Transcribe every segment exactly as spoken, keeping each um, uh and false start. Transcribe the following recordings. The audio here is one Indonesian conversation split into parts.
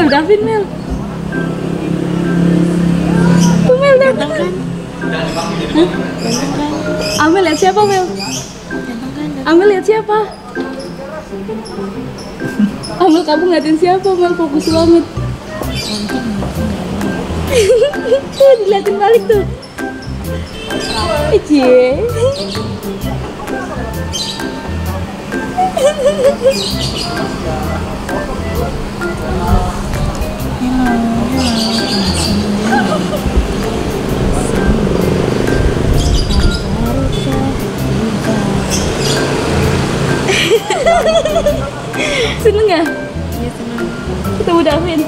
Davin, Mel. Tuh Mel, Ganteng kan? Hah? Amel lihat siapa, Mel? Ganteng kan? Amel lihat siapa? Amel, kamu ngeliatin siapa, Mel? Fokus banget. Tuh, diliatin balik tuh. Cie. Seneng gak? Iya senang. Ketemu Davin.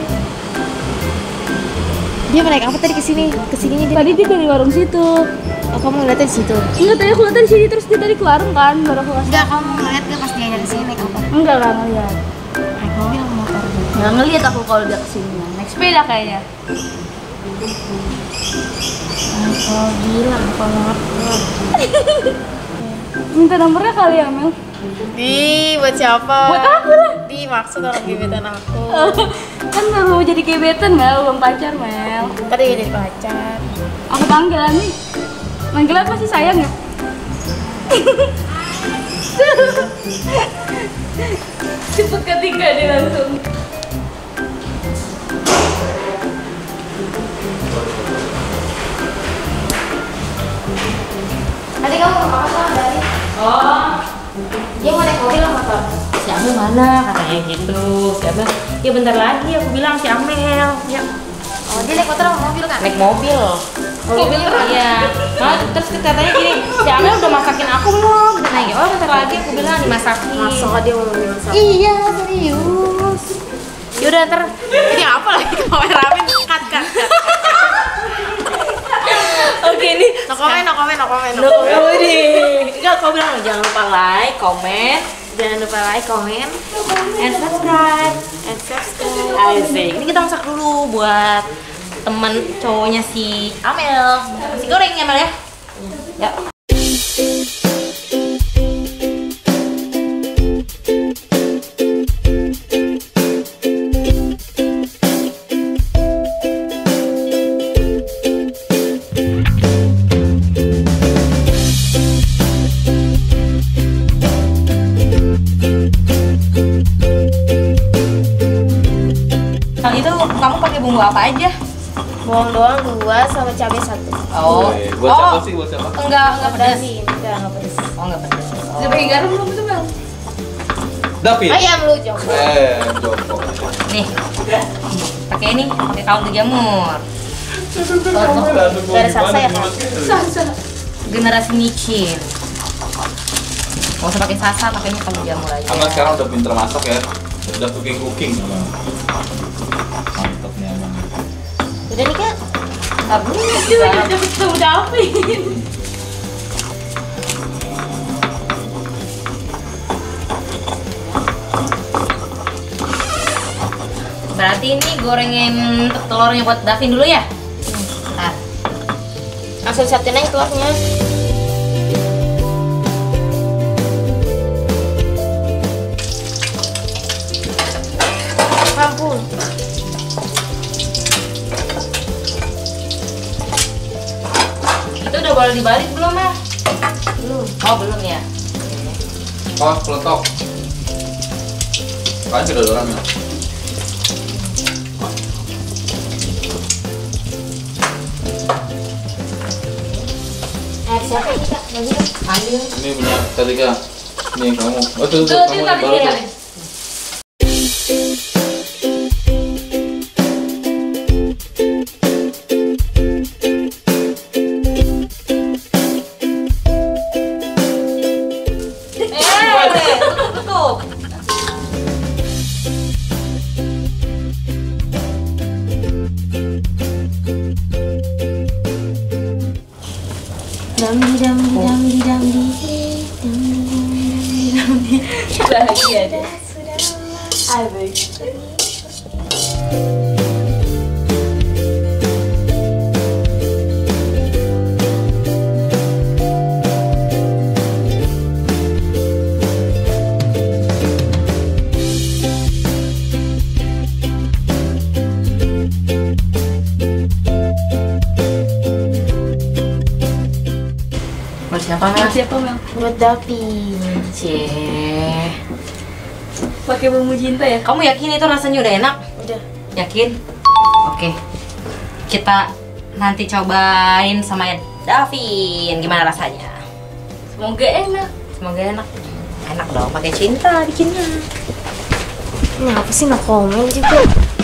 Dia naik apa tadi kesini? Kesininya dia. Tadi dia dari warung situ. Oh kamu ngeliatnya di situ? Enggak, tadi aku lihat di sini terus dia tadi ke warung kan, baru aku kasih. Enggak, kamu ngeliat nggak pas dia dari sini naik apa? Enggak lah, ngeliat. Naik mobil atau motor? Nggak ngeliat aku kalau dia kesini. Naik sepeda kayaknya. Aku bilang kalau motor. Minta nomornya kali ya, Mel? Di buat siapa? Buat aku lah. Di maksud orang gebetan aku. Kan baru mau jadi gebetan, Mel, belum pacar, Mel. Tadi ya jadi pacar. Aku panggilan nih. Panggilan masih sayang ya? Cepet ketiga dia langsung. Tadi kamu mau makan sama dari? Oh, Dia mau naik mobil atau motor? Si Amel mana katanya gitu. Si Amel, ya bentar lagi aku bilang si Amel. Ya Oh dia naik motor sama mobil kan? naik mobil. mobil Iya. Nah, terus katanya gini, si Amel udah masakin aku belum? Dia nanya, oh bentar lagi aku bilang dimasakin. Masa dia mau dimasak? Iya serius. Yaudah ntar. Ini apa lagi kameramen? Cut cut cut. Oke ini. No comment, no comment, no comment, no No comment. comment. Enggak, kau bilang jangan lupa like, comment, Jangan lupa like, comment, and subscribe. and subscribe. Asik. Ini kita masak dulu buat teman cowoknya si Amel. Si goreng ya, Amel ya? Ya. Yang itu kamu pakai bumbu apa aja? Bawang doang dua sama cabai satu. Oh, Woi, buat siapa sih? Buat siapa? Enggak, enggak pedas. David, enggak enggak pedes. Oh, enggak pedas. Udah pakai garam belum tuh, Mel? David. Ayam lu Joko. Eh, Joko. Nih, pakai ini, pakai kaldu jamur. Gak ada salsa ya kan? Salsa. Generasi micin. Gak usah pakai salsa, pakainya kaldu jamur aja. Abang sekarang udah pinter masak ya. Udah cooking cooking abang. Mantap nih abang. Udah nih kan? Aduh, Dia udah dapet ketemu Davin. berarti ini gorengin telurnya buat Davin dulu ya? Nah, Langsung satuin aja telurnya. Ampun. itu udah boleh dibalik belum, Mah? Belum. Oh, belum ya? Oh, peletok. Kan sudah dorang ya. Eh siapa ini kak? Bagi dong. Ambil. Ini punya Talika. Ini kamu. Oh, tuh, tuh, Tuh, kamu dia yang tadi baru dia. tuh. Eh, tutup, tutup. Damdi damdi damdi damdi. Bahagia deh. siapa Mel? Buat siapa Mel? Buat Davin. Cie. Pakai bumbu cinta ya? Kamu yakin itu rasanya udah enak? Udah. Yakin? Oke. Kita nanti cobain sama Davin. Gimana rasanya? Semoga enak. Semoga enak. Enak dong, pakai cinta bikinnya. Ini apa sih, no comment juga.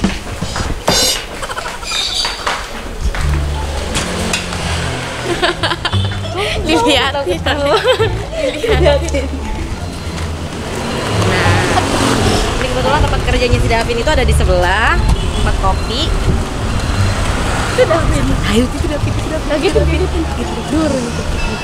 Dilihatin. Dilihatin. Nah, ini kebetulan tempat kerjanya si Davin itu ada di sebelah tempat kopi. Itu Davin. Ayo itu Davin, itu Davin. Lagi tuh gini tidur gitu.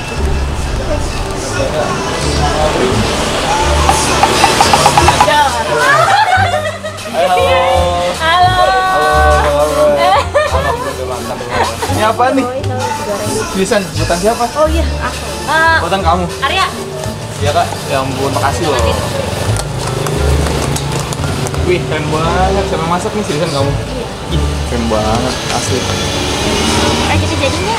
Halo. Halo. Halo. Ini apa nih? Tulisan buatan siapa? Oh iya, aku. Uh, Buatan kamu. Arya. Iya kak. Ya ampun, makasih loh. Wih, keren banget. Siapa yang masak nih? Seriusan kamu? Ih, keren banget, asli. Eh, jadi jadinya.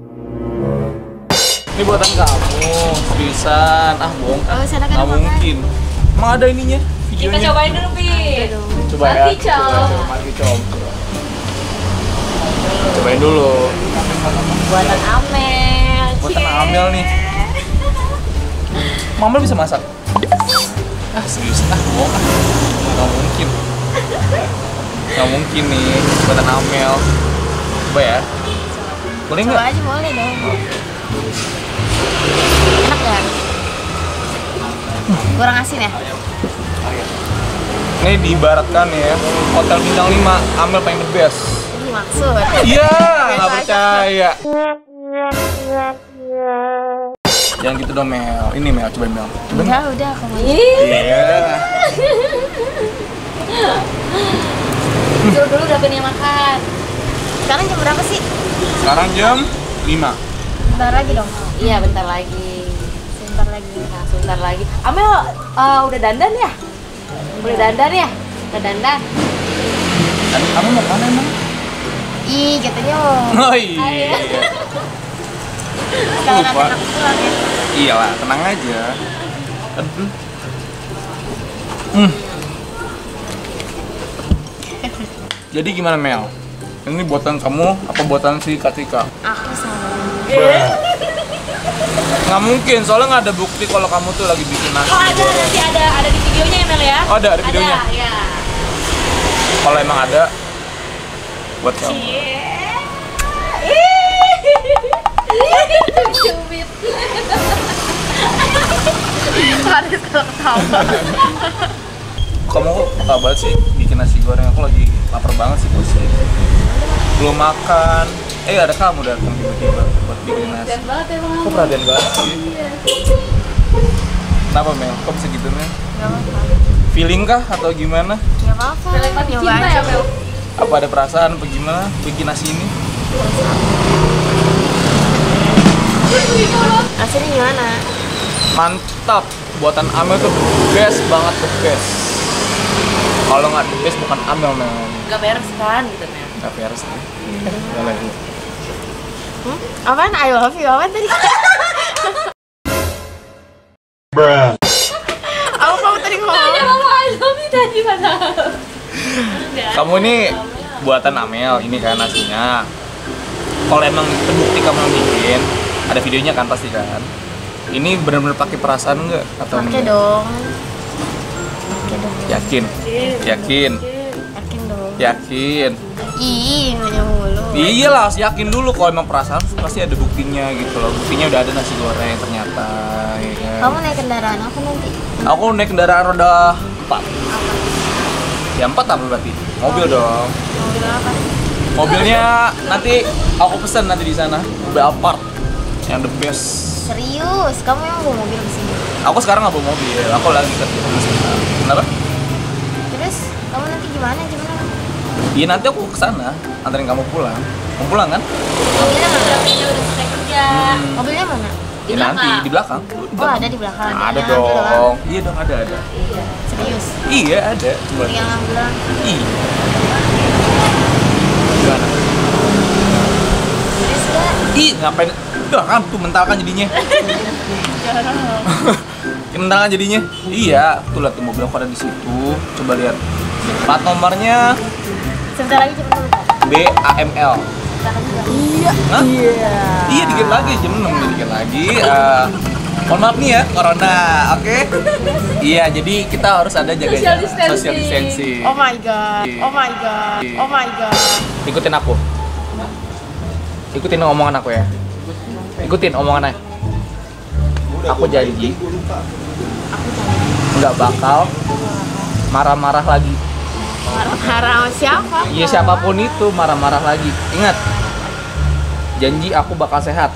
Ini buatan kamu, seriusan. Ah, bohong. Oh, sana kan Nggak makan. mungkin. Emang ada ininya, Kita videonya. cobain dulu, Pi. Coba ya. Mati, Com. Coba, coba, mati, Com. Cobain dulu. Buatan Amel. Buatan Cie. Amel nih. Mama bisa masak? Ah, serius? Ah, bohong ah. Nggak mungkin. Nggak mungkin nih, buatan Amel. Coba ya. Boleh Coba nggak? aja boleh dong. Enak ya? Kurang asin ya? Ini diibaratkan ya, hotel bintang lima, Amel paling the best. Ini maksud. Iya, nggak percaya. Jangan gitu dong Mel. Ini Mel, cobain Mel. Cobain. Udah, udah aku mau. Iya. Dulu dulu Davin yang makan. Sekarang jam berapa sih? Sekarang jam lima. Bentar lagi dong. Iya, bentar lagi. Sebentar lagi. Nah, sebentar lagi. Amel uh, udah dandan ya? Udah dandan ya? Udah dandan. Tadi kamu mau kemana emang? Ih, katanya mau. Oh iya. Kalau nanti Lupa. aku pulang ya. Iyalah, tenang aja. Aduh. Hmm. Jadi gimana Mel? Ini buatan kamu apa buatan si Katika? Aku sama. Nggak mungkin, soalnya nggak ada bukti kalau kamu tuh lagi bikin nasi. Oh, ada nanti ada ada di videonya ya, Mel ya? Oh, ada, ada videonya? Ada, ya. Kalau emang ada, buat kamu. Cubit. Harus kalau ketawa. Kamu kok peka banget sih bikin nasi goreng? Aku lagi lapar banget sih bos. Belum makan. Eh ada kamu datang tiba-tiba buat bikin nasi. Keren banget emang. Kok perhatian banget sih? Kenapa Mel? Kok bisa gitu Mel? Gak apa-apa. Feeling kah atau gimana? Gak apa-apa. Telepati Nyoba cinta aja. ya Mel? Apa ada perasaan apa gimana bikin nasi ini? Hasilnya gimana? Mantap! Buatan Amel tuh the best banget, the best. Kalau nggak the best bukan Amel Mel. Gak beres kan gitu, Mel? Nggak beres nih. Udah lah, ini. Hmm? Apaan? I love you. Apaan tadi? Apa kamu tadi ngomong? Ada mama I love you tadi mana? Kamu ini buatan Amel, ini kan nasinya. Kalau emang terbukti kamu yang bikin, ada videonya kan pasti kan. Ini benar-benar pakai perasaan nggak atau Pakai enggak? dong. Pakai dong. Yakin? Yakin? Yakin dong. Yakin? Ih, nanya mulu. Iya lah, harus yakin dulu kalau emang perasaan pasti ada buktinya gitu loh. Buktinya udah ada nasi goreng ternyata, ya kan? Kamu naik kendaraan apa nanti? Aku naik kendaraan roda empat. Ya empat apa berarti? Mobil dong. Mobil apa? Mobilnya nanti aku pesen nanti di sana. Mobil Alphard yang the best. Serius? Kamu yang bawa mobil ke sini? Aku sekarang nggak bawa mobil, aku lagi kerja sama sekarang. Kenapa? Terus kamu nanti gimana? Gimana? Iya nanti aku kesana, anterin kamu pulang. Mau pulang kan? Mobilnya mana? Davin udah selesai kerja. Mobilnya mana? Di Ya, nanti belakang. di belakang. Oh, ada di belakang. Ada Yang ambil doang. dong. Iya dong ada ada. Serius? Iya ada. Coba. Yang ambil doang. Iya. Gimana? Serius gak? Ih ngapain? Udah kan tuh mental kan jadinya. Mental kan jadinya. Iya, tuh lihat mobil aku ada di situ. Coba lihat. Plat nomornya Sebentar lagi cepet lupa. B A M L. Iya. Hah? Iya. Iya dikit lagi jam enam dikit lagi. Uh, mohon maaf nih ya, corona, oke? Okay? Iya, jadi kita harus ada jaga Social distancing. social distancing. Oh my god. Oh my god. Oh my god. Ikutin aku. Ikutin omongan aku ya. Ikutin omongannya. Aku janji nggak bakal marah-marah lagi. Marah sama siapa? Iya siapapun itu marah-marah lagi. Ingat, janji aku bakal sehat.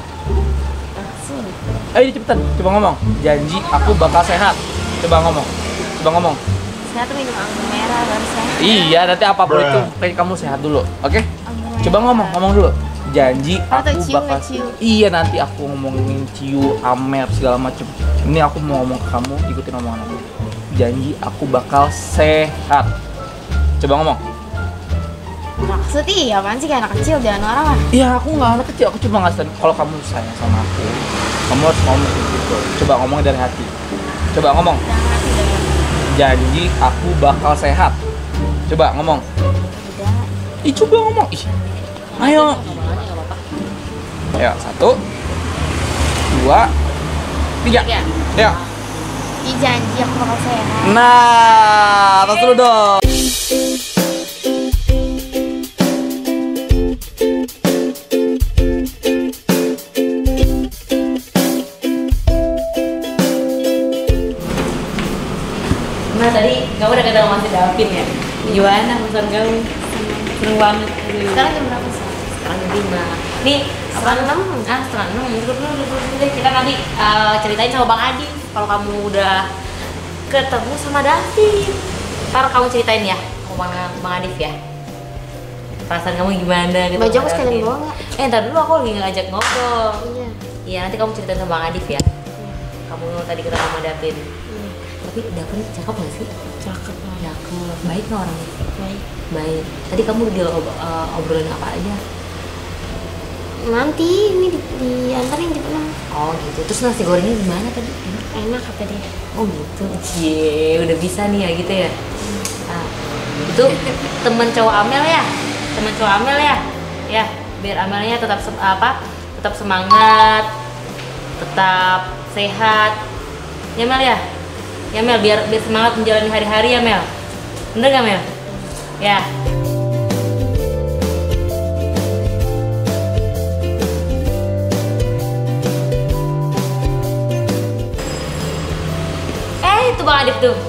Ayo cepetan, coba ngomong. Janji aku bakal sehat. Coba ngomong. Coba ngomong. Sehat tuh minum anggur merah baru sehat. Iya, nanti apapun itu kayak kamu sehat dulu, oke? Coba ngomong, ngomong dulu. Janji Atau aku cium, bakal cium. Iya, nanti aku ngomongin ciu, amer segala macem. Ini aku mau ngomong ke kamu, ikutin omongan aku. Janji aku bakal sehat. Coba ngomong. Maksud iya apaan sih kayak anak kecil jangan marah lah. Iya, aku nggak anak kecil, aku cuma ngasih kalau kamu sayang sama aku, kamu harus ngomong kayak gitu. Coba ngomong dari hati. Coba ngomong. Jangan hati dengan Janji aku bakal sehat. Coba ngomong. udah. Ih, coba ngomong. Ih. Ayo. Ayo, satu, dua, tiga. Tiga. Ya. Ih, janji aku bakal sehat. Nah, atas dulu dong. Nah tadi kamu udah ketemu Mas Davin ya? Gimana pesan kamu? Seneng banget. Sekarang jam berapa sih? Sekarang jam lima. Nih Setengah enam. Ah setengah enam. Duduk dulu, duduk dulu deh. Kita nanti uh, ceritain sama Bang Adi kalau kamu udah ketemu sama Davin. Ntar kamu ceritain ya sama Bang, Bang Adif ya. Perasaan kamu gimana gitu? Baju sama aku sekalian Davin. bawa nggak? Eh ntar dulu aku lagi ngajak ngobrol. Iya. Iya nanti kamu ceritain sama Bang Adif ya. Kamu tadi ketemu sama Davin. Iya. Tapi Davin cakep gak sih? Cakep lah. Cakep. Baik nggak orangnya? Baik. Baik. Tadi kamu udah ob- uh, obrolin apa aja? Nanti ini di, diantarin jam enam. Oh gitu. Terus nasi gorengnya gimana tadi? Enak? Enak kata dia. Oh gitu. Cie, udah bisa nih ya gitu ya. Nah, itu temen cowok Amel ya? Temen cowok Amel ya? Ya, biar Amelnya tetap sem- apa? Tetap semangat, tetap sehat. Ya Mel ya? Ya Mel, biar biar semangat menjalani hari-hari ya Mel. Bener gak Mel? Ya. Eh, itu Bang Adip tuh.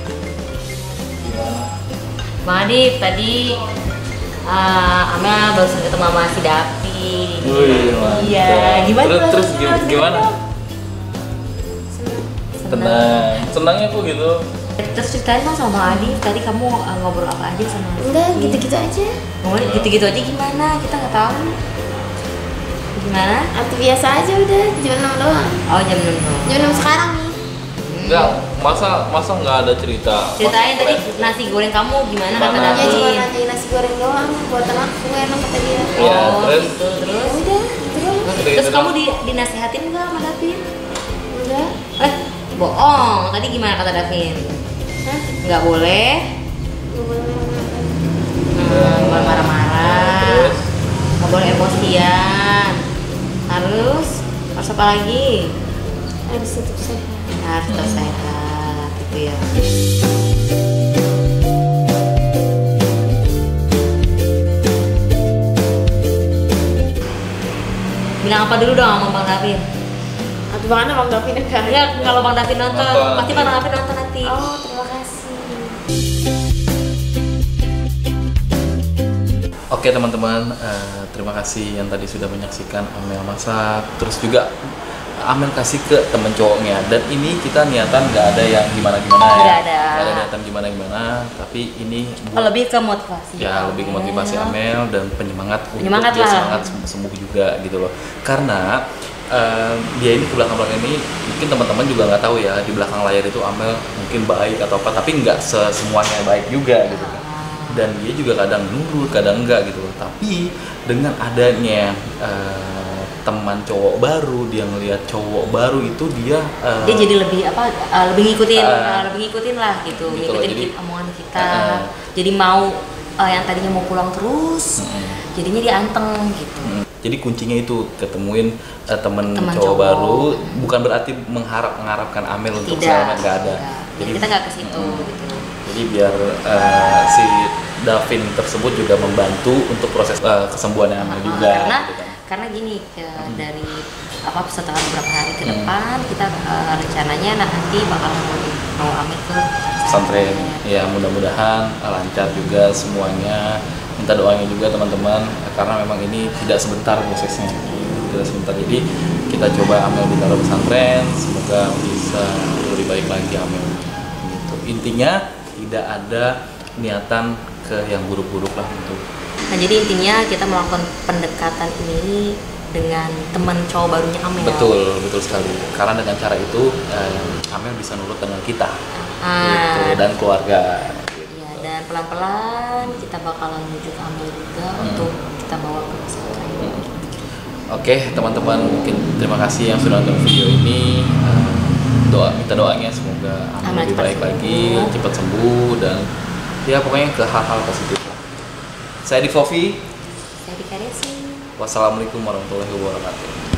Bang Adip tadi uh, Amel barusan ketemu sama si Dapi. Wih, mantap. Iya, gimana? Terus, terus rasanya? gim- gimana? Tenang. Senangnya kok gitu. Terus ceritain dong sama Bang Adip, tadi kamu uh, ngobrol apa aja sama Enggak, gitu-gitu aja. Ngobrol gitu-gitu aja gimana? Kita nggak tahu. Gimana? Atau biasa aja udah, jam enam doang. Oh jam enam doang. Jam enam sekarang nih. Enggak, masa masa nggak ada cerita? Ceritain tadi nasi goreng kamu gimana kata Mana? Dia cuma Davin? nanti nasi goreng doang, buatan aku enak kata dia. Iya, Oh terus? gitu, terus? Ya udah, gitu doang. Gitu-gitu Terus kamu doang. di, dinasihatin nggak sama Davin? Enggak. Eh, bohong. Tadi gimana kata Davin? Hah? Nggak boleh. Nggak boleh marah-marah. Hmm, nggak boleh marah-marah. Terus? Nggak boleh emosian. Harus harus apa lagi? Harus tetap sehat. Harus tetap sehat, gitu ya. Bilang apa dulu dong sama Bang Davin? Atau bagaimana Bang Davin kan? Enggak, kalau Bang Davin nonton, Nonton pasti nanti. Bang Davin nonton nanti. Oh, terima kasih. Oke teman-teman, eh, terima kasih yang tadi sudah menyaksikan Amel masak. Terus juga Amel kasih ke temen cowoknya. Dan ini kita niatan nggak ada yang gimana-gimana ya. Nggak ada. Nggak ada niatan gimana-gimana. Tapi ini Oh, buat lebih ke motivasi. ya lebih ke motivasi Amel dan penyemangat Penyemangat untuk dia lah. semangat sem- sembuh juga gitu loh. Karena eh, dia ini ke belakang-belakang ini mungkin teman-teman juga nggak tahu ya, di belakang layar itu Amel mungkin baik atau apa, tapi nggak se- semuanya baik juga gitu kan. Dan dia juga kadang nurut, kadang enggak gitu loh. Tapi dengan adanya eh, teman cowok baru, dia ngelihat cowok baru itu dia uh, dia jadi lebih apa uh, lebih ngikutin Uh, uh, lebih ngikutin lah gitu, gitu loh, ngikutin jadi, kita- omongan kita, uh, jadi mau uh, yang tadinya mau pulang terus, mm, jadinya dia anteng gitu. mm. Jadi kuncinya itu ketemuin uh, temen Teman cowok, cowok. baru, bukan berarti mengharap mengharapkan Amel untuk Tidak, selamat, nggak ada. enggak. Jadi kita nggak ke situ mm, gitu. Jadi biar uh, si Davin tersebut juga membantu untuk proses uh, kesembuhannya Amel Uh, juga. karena gitu kan. karena gini ke, dari apa setelah beberapa hari ke Hmm. depan kita uh, rencananya nanti bakal mau mau Amel ke Pesantren, ya mudah-mudahan lancar juga semuanya. Minta doanya juga teman-teman, karena memang ini tidak sebentar prosesnya, tidak sebentar. Jadi kita coba Amel ditaruh pesantren, semoga bisa lebih baik lagi Amel. Gitu. Intinya tidak ada niatan ke yang buruk-buruk lah untuk. Nah jadi intinya kita melakukan pendekatan ini dengan teman cowok barunya Amel. Betul, betul sekali. Karena dengan cara itu eh, Amel bisa nurut dengan kita, Ah, gitu, dan keluarga. ya, dan pelan-pelan kita bakalan menuju ke Amel juga Hmm. untuk kita bawa ke pesantren. Oke teman-teman, mungkin terima kasih yang sudah nonton video ini. Eh, doa minta doanya semoga Amel Amel lebih cepat baik sembuh. lagi, cepat sembuh, dan ya pokoknya ke hal-hal positif lah. Saya di Fofi. Saya Dika Desi. Wassalamualaikum warahmatullahi wabarakatuh.